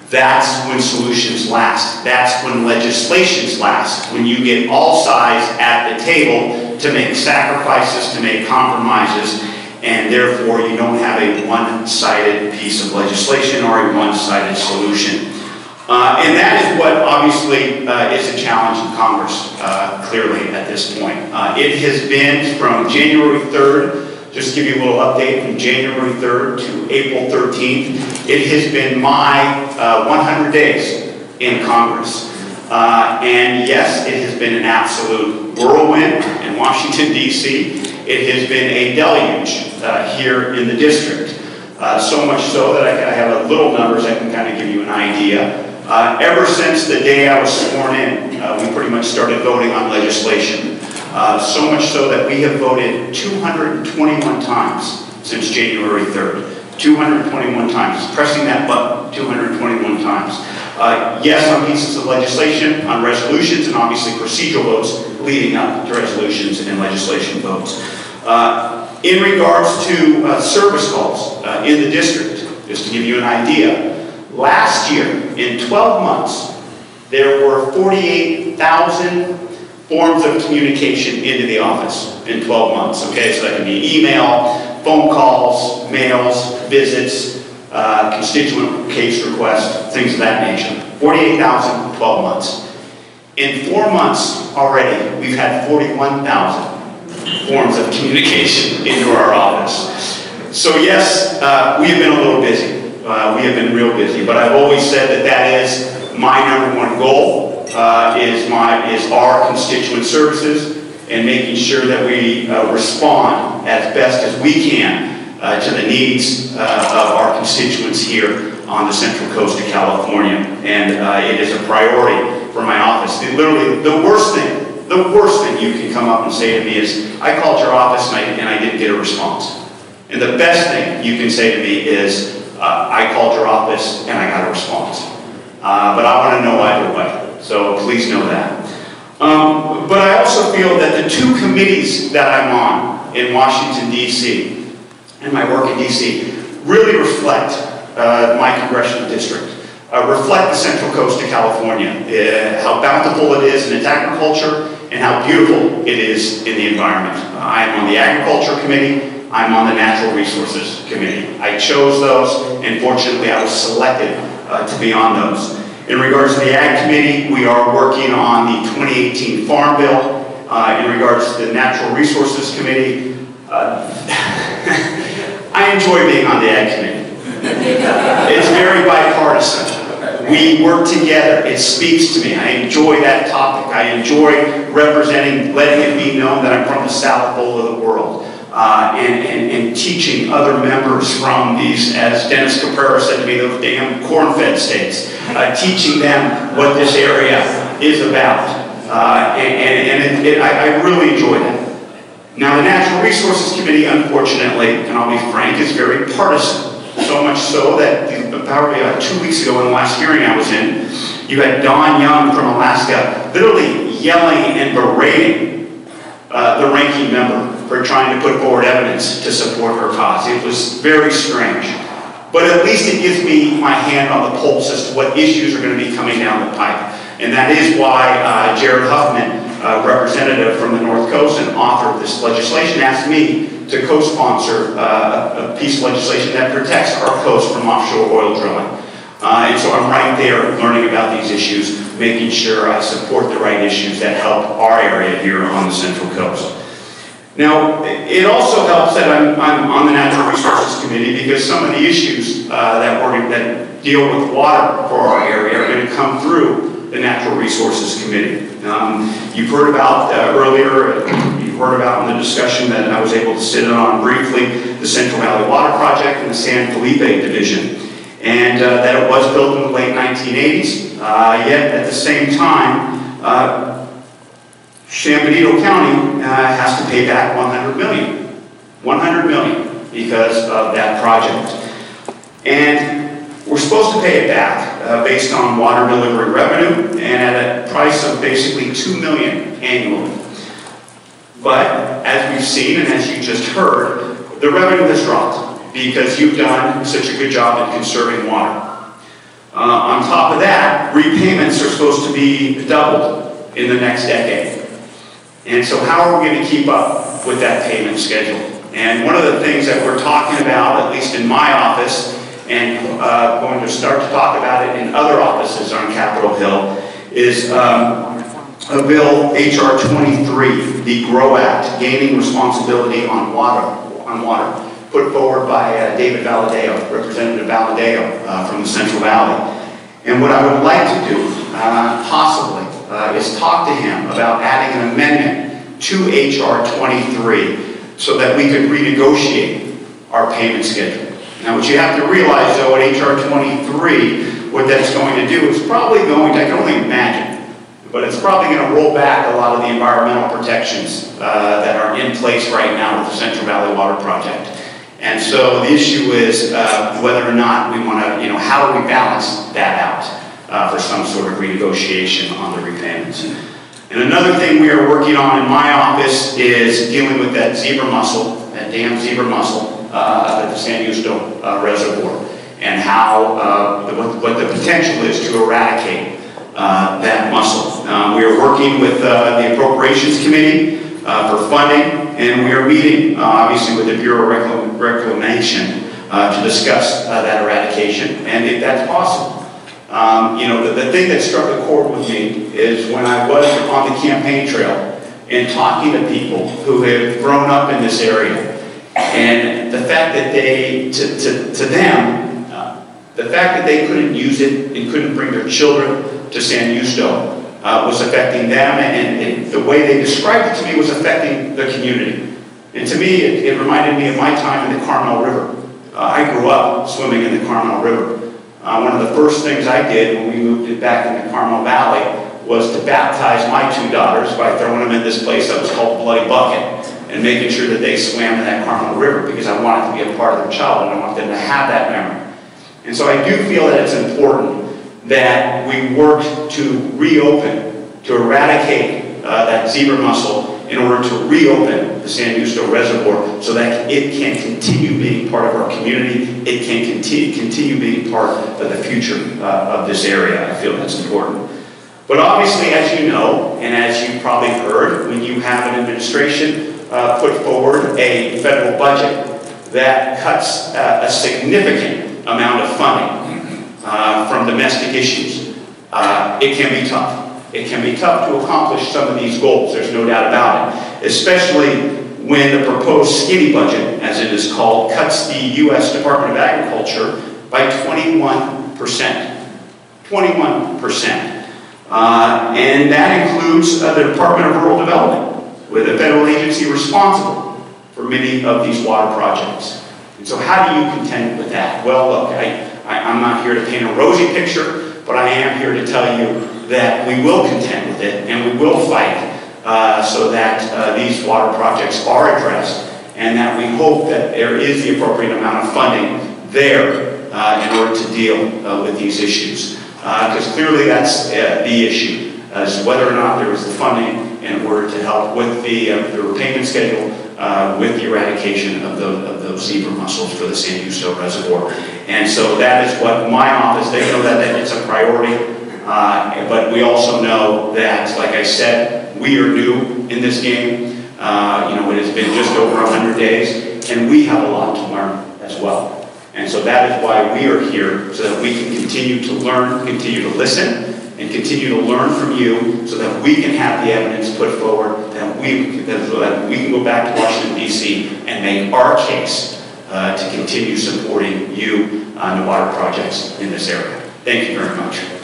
That's when solutions last. That's when legislations last. When you get all sides at the table to make sacrifices, to make compromises, and therefore you don't have a one-sided piece of legislation or a one-sided solution. And that is what obviously is a challenge in Congress, clearly at this point. It has been from January 3rd, just to give you a little update, from January 3rd to April 13th, it has been my 100 days in Congress. And yes, it has been an absolute whirlwind in Washington, D.C. It has been a deluge here in the district. So much so that I have a little numbers I can kind of give you an idea. Ever since the day I was sworn in, we pretty much started voting on legislation. So much so that we have voted 221 times since January 3rd. 221 times. Pressing that button 221 times. Yes, on pieces of legislation, on resolutions, and obviously procedural votes leading up to resolutions and legislation votes. In regards to service calls in the district, just to give you an idea, last year, in 12 months, there were 48,000 forms of communication into the office in 12 months. Okay, so that can be email, phone calls, mails, visits, constituent case requests, things of that nature. 48,000 in 12 months. In 4 months already, we've had 41,000 forms of communication into our office. So yes, we have been a little busy. We have been real busy, but I've always said that that is my #1 goal, is our constituent services and making sure that we respond as best as we can to the needs of our constituents here on the Central Coast of California. And it is a priority for my office. Literally, the worst thing you can come up and say to me is, I called your office and I didn't get a response. And the best thing you can say to me is, I called your office and I got a response. But I want to know either way, so please know that. But I also feel that the 2 committees that I'm on in Washington, D.C., and my work in D.C., really reflect my congressional district, reflect the Central Coast of California, how bountiful it is in its agriculture, and how beautiful it is in the environment. I am on the Agriculture Committee. I'm on the Natural Resources Committee. I chose those, and fortunately I was selected to be on those. In regards to the Ag Committee, we are working on the 2018 Farm Bill. In regards to the Natural Resources Committee, I enjoy being on the Ag Committee. It's very bipartisan. We work together. It speaks to me. I enjoy that topic. I enjoy representing, letting it be known that I'm from the South Pole of the world. And teaching other members from these, as Dennis Caprera said to me, those damn corn-fed states, teaching them what this area is about. I really enjoy that. Now, the Natural Resources Committee, unfortunately, and I'll be frank, is very partisan. So much so that probably 2 weeks ago in the last hearing I was in, you had Dawn Young from Alaska literally yelling and berating the ranking member for trying to put forward evidence to support her cause. It was very strange. But at least it gives me my hand on the pulse as to what issues are going to be coming down the pipe. And that is why Jared Huffman, representative from the North Coast and author of this legislation, asked me to co-sponsor a piece of legislation that protects our coast from offshore oil drilling. And so I'm right there learning about these issues, making sure I support the right issues that help our area here on the Central Coast. Now, it also helps that I'm on the Natural Resources Committee because some of the issues that deal with water for our area are going to come through the Natural Resources Committee. You've heard about earlier, you've heard about in the discussion that I was able to sit in on briefly, the Central Valley Water Project and the San Felipe Division. And that it was built in the late 1980s, yet at the same time, San Benito County has to pay back $100 million. $100 million because of that project. And we're supposed to pay it back based on water delivery revenue and at a price of basically $2 million annually. But as we've seen and as you just heard, the revenue has dropped because you've done such a good job in conserving water. On top of that, repayments are supposed to be doubled in the next decade. And so how are we going to keep up with that payment schedule? And one of the things that we're talking about, at least in my office, and going to start to talk about it in other offices on Capitol Hill, is a bill, H.R. 23, the GROW Act, Gaining Responsibility on Water, put forward by David Valadeo, Representative Valadeo from the Central Valley. And what I would like to do, possibly, is talk to him about adding an amendment to H.R. 23 so that we could renegotiate our payment schedule. Now, what you have to realize, though, at H.R. 23, what that's going to do is probably going to, I can only imagine, but it's probably going to roll back a lot of the environmental protections that are in place right now with the Central Valley Water Project. And so the issue is whether or not we want to, how do we balance that out for some sort of renegotiation on the repayments. And another thing we are working on in my office is dealing with that zebra mussel, that damn zebra mussel at the San Justo Reservoir, and how, what the potential is to eradicate that mussel. We are working with the Appropriations Committee for funding, and we are meeting, obviously, with the Bureau of Reclamation to discuss that eradication, and if that's possible. The thing that struck a chord with me is when I was on the campaign trail and talking to people who have grown up in this area, and the fact that they, to them, the fact that they couldn't use it and couldn't bring their children to San Justo was affecting them, and the way they described it to me was affecting the community. And to me, it reminded me of my time in the Carmel River. I grew up swimming in the Carmel River. One of the first things I did when we moved back in the Carmel Valley was to baptize my two daughters by throwing them in this place that was called Bloody Bucket and making sure that they swam in that Carmel River because I wanted to be a part of their childhood and I wanted them to have that memory. And so I do feel that it's important that we work to reopen, to eradicate that zebra mussel in order to reopen the San Justo Reservoir so that it can continue being part of our community, it can continue being part of the future of this area. I feel that's important. But obviously, as you know, and as you probably heard, when you have an administration put forward a federal budget that cuts a significant amount of funding from domestic issues, it can be tough. It can be tough to accomplish some of these goals, there's no doubt about it, especially when the proposed skinny budget, as it is called, cuts the U.S. Department of Agriculture by 21%. 21%. And that includes the Department of Rural Development, with a federal agency responsible for many of these water projects. And so how do you contend with that? Well, look, I'm not here to paint a rosy picture, but I am here to tell you that we will contend with it and we will fight so that these water projects are addressed and that we hope that there is the appropriate amount of funding there in order to deal with these issues. Because clearly that's the issue, as whether or not there is the funding in order to help with the repayment schedule, with the eradication of those zebra mussels for the San Justo Reservoir. And so that is what my office, they know that it's a priority. But we also know that, like I said, we are new in this game. It has been just over 100 days, and we have a lot to learn as well. And so that is why we are here, so that we can continue to learn, continue to listen, and continue to learn from you, so that we can have the evidence put forward, that we can go back to Washington, D.C. and make our case to continue supporting you on the water projects in this area. Thank you very much.